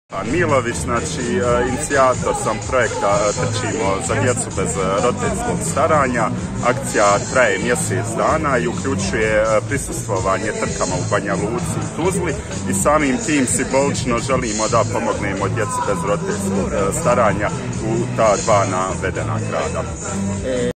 Milović, znači inicijator sam projekta Trčimo za djecu bez roditeljskog staranja. Akcija traje mjesec dana i uključuje prisustvovanje trkama u Banja Luci i Tuzli i samim tim simbolično želimo da pomognemo djeci bez roditeljskog staranja u ta dva navedena grada.